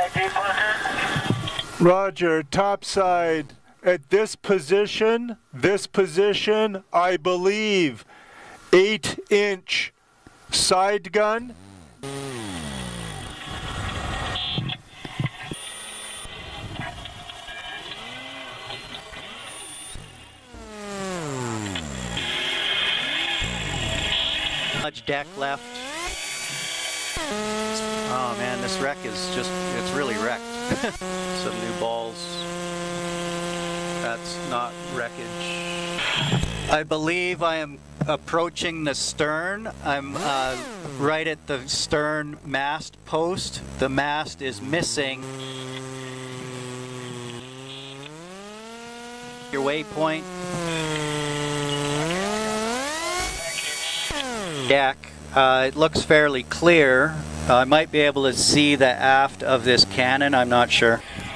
Roger, topside. At this position, I believe 8-inch side gun. Much deck left. Oh man, this wreck is just, it's really wrecked. Some new balls. That's not wreckage. I believe I am approaching the stern. I'm right at the stern mast post. The mast is missing. Your waypoint. Deck. It looks fairly clear. I might be able to see the aft of this cannon, I'm not sure.